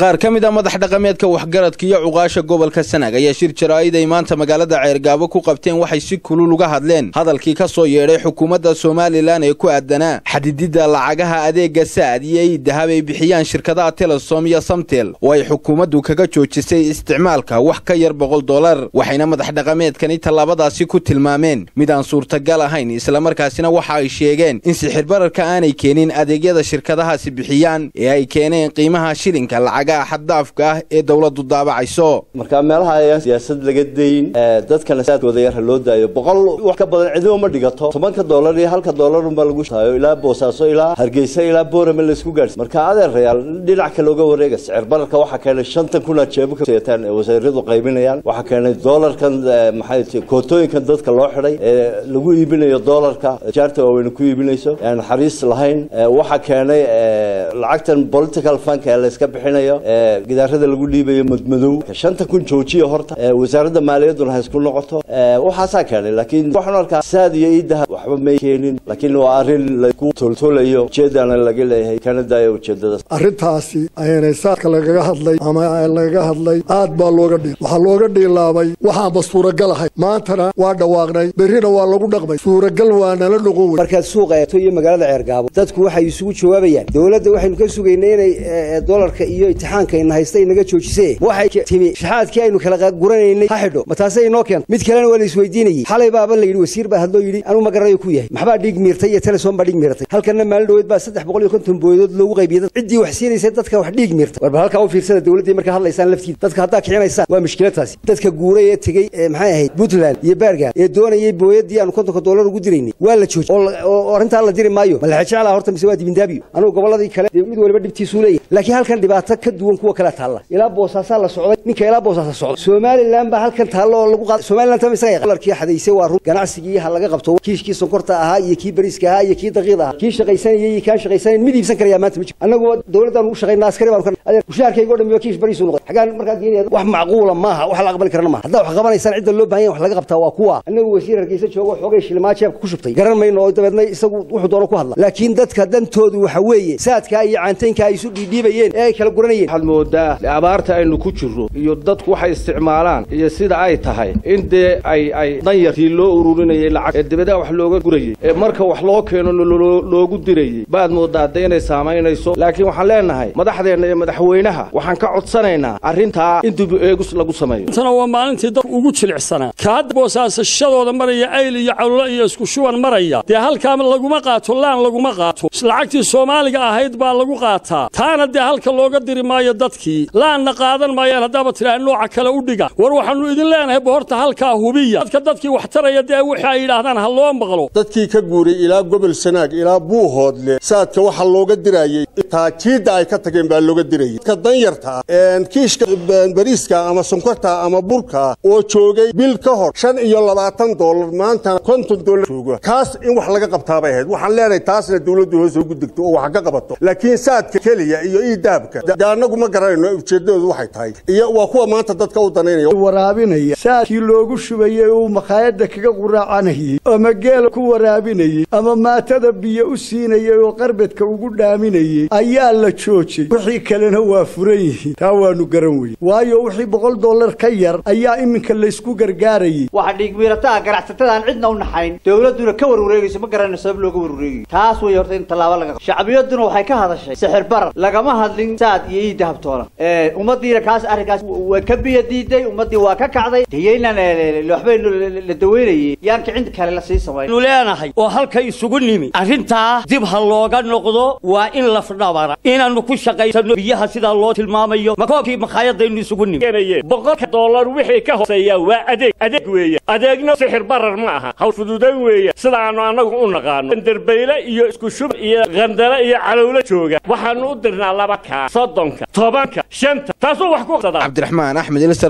qaar kamid ah madax dhaqameedka waxgaradka iyo cuqaasha gobolka Sanaag ayaa shir jaraa'id ay maanta magaalada Ceergaabo ku qabteen waxay si kulul uga hadleen hadalkii ka soo yeeray xukuumadda Soomaaliland ee ku aadanaa xadidida lacagaha adeega saad iyo dahab ay bixiyaan shirkadaha Telesom iyo Samtel oo ay xukuumaddu kaga joojisay isticmaalka wax ka yar $100 waxayna madax dhaqameedkani talaabadaasi ku tilmaameen mid aan suurtagal ahayn isla markaasina waxa ay sheegeen in sixir bararka aanay keenin adeegyada shirkadahaasi bixiyaan ee ay keeneen qiimaha shilinka lacagaha xaddaafka ah ee dawladdu daabacayso marka meelaha ay siyaasad laga deyn dadka saadkooda yar loo daayo $100 wax ka badan cidoo ma dhigato $10 iyo $1 ma lagu shaayo ilaa Boosaaso ilaa Hargeysa ilaa Boorama la isku gaarsiin marka adeerayaal dhinac kale uga wareega sicir bararka waxa keenay 50,000 jeebo ka seetaan wasaaraddu qaybinayaan waxa keenay $kan maxay kootooyinkan dadka loo xiray lagu iibinayo $ka jaarta oo weyn ku iibinayso aan xariis lahayn waxa keenay lacagtan political fund ee la iska bixinayo gidaarada lagu dhiibayo madmadow 50,000 joojiyo horta wasaaradda maaliyaduna hay isku noqoto waxa keenay laakiin waxaan arkaa saad iyo iidaha waxba ma keenin laakiin waa arin la ku toltolayo jeedana laga leeyahay Canada iyo jeedada arintaasi ayay saadka laga hadlay ama laga hadlay aad baa looga dhigay waxa looga dhilaabay waxa basuuragal ahay maantana waa dhawaaqnay berrina waa lagu dhaqmay suuragal waa nala noqon marka suuqa ay tooyo magaalada Ceergaabo dadku waxay isugu jawaabayaan dawladda waxaynu ka sugaynay inay $ka iyo imtixaanka in haystay naga joojisay waxay timi shahaadkii aynu kala guranaynay ha xidho mataasay inoo keen mid kale waa la isweydiinayay xalay baaba la yiri wasiir baa hadloo yiri anu ma garanayo ku yahay maxba dhig miirtay iyo Telesom ba dhig miirtay halkana maalin dhaweed baa 350 booyadood lagu qaybiyay cidii wax siinaysa dadka wax dhig miirtay warba halka u fiirsada dawladda marka hadlaysaan laftiid dadka hadda kicinaysa waa mushkiladaasi dadka guuray ee tagay maxay ahayd Puntland iyo Berga ee doonayay booyadii aan $50 ugu diraynay waa la joojiyay oo arinta la diri maayo ma la jeclaa horta mise waa dibindaabiyo anu goboladii kale mid waliba dhibtiisu leeyahay laakiin halkan dhibaato ka duwan kuwa kala taala ilaa Boosaaso la socday ninka ilaa Boosaaso socday Soomaaliland ba halkan taalo oo lagu qaad Soomaaliland tamay isaga $kii xadeysay waa run ganacsigii ha laga qabto kiishkii sonkorta ahaa iyo kii bariiska ahaa iyo kii daqiiqda ahaa kii shaqaysanayay iyo ka shaqaysanay mid iibsan kariya maanta anagu dawladdan u shaqaynaa askari baan kan mushaarkayga oo dhan kiish bariis u noqday xagaan marka diinayda wax macquul maaha wax la aqbali karana maaha hadda wax qabanaysan cid loo baahan yahay wax laga qabtaa waa kuwa anagu wasiir Hargeysa joogo xoogay shilmaa jeebka ku shubtay garan mayno oo dabeedna isagu wuxuu doono ku hadla laakiin dadka dantoodu waxa weeye saadka iyo caanteynka ay isu dhiibayeen ee ay kala guranayeen waxaad moodaa abaarta aynu ku jirro iyo dadku waxay isticmaalaan iyo sida ay tahay in ay danyartii loo ururinayay lacag dibadda wax looga gurayay marka wax loo keeno loogu dirayay baad moodaa inay saameynayso laakiin waxaan leenahay madaxdeena iyo madaxweynaha waxaan ka codsanaynaa arinta in dib eegus lagu sameeyo tan waa maalintii dad ugu jilicsanaa ka hadda Boosaasashadooda maraya ayl iyo cawlo iyo isku shuban maraya halka laguma qaato laan laguma qaato lacagtii Soomaaliga ahayd baa lagu qaataa taana halka looga diri maayo dadkii laana qaadan maayaan hadaba tiraa nooca kale u dhiga war waxaanu idin leenahay boorta halka hubiya dadkii wax taraya waxa ay yiraahdaan ha loo maqlo dadkii ka guuray ilaa gobol Sanaag ilaa Buuhoodle saadka waxa looga dirayay taajiida ay ka tageen baa looga dirayay ka danyarta kiishka bariiska ama sonkorta ama burka oo joogay bil ka hor $25 maanta $50 jooga kaas in wax laga qabtaa bay ahayd waxaan leenahay taasna dawladdu hoos ugu digto oo wax ka qabato laakiin saadka kaliya iyo iidaabka daanagu ma garanayno ujeedadoodu waxay tahay iyo waa kuwa maanta dadka u daneynaya waraabinaya saadkii loogu shubayay oo maqaayada kaga quraacanayay ama geel ku waraabinayay ama maatada biyo u siinayay oo qarbadka ugu dhaaminayay ayaa la joojiyay wixii kalena waa furan yihiin taa waanu garan weey waayo wixii $100 ka yar ayaa iminka la isku gargaarayay waxa dhigmiirata ganacsatada aan cidna u naxayn dawladuna ka warwareegayso ma garanayso sabab looga warwareegayo taas way horta in talaabo laga shacbiyaduna waxay ka hadashay sixir barar lagama hadlin saad iyo dahabtoola umadiina kaas arrinkaas waa ka biyadiiday umadii waa ka kacday deeyayna waxbay la daweynayay yaan kicin kale la sii sameeyay leenahay oo halka isugu nimi arrinta dib ha looga noqdo waa in la fadhabara inaanu ku shaqaysano biyaha sida loo tilmaamayo makoobkii maqaayadaynu isugu nimi $100 wixii ka hooseeya waa adeeg weeye adeegna sixir barar ma aha hawl fududan weeye sida aanu anagu u naqaano darbeyle iyo isku shub iyo qandala iyo calowla jooga waxaanu u dirnaa 2 ka 30 ka 10 ka 5 taasoo wax ku qada Cabdiraxmaan Axmed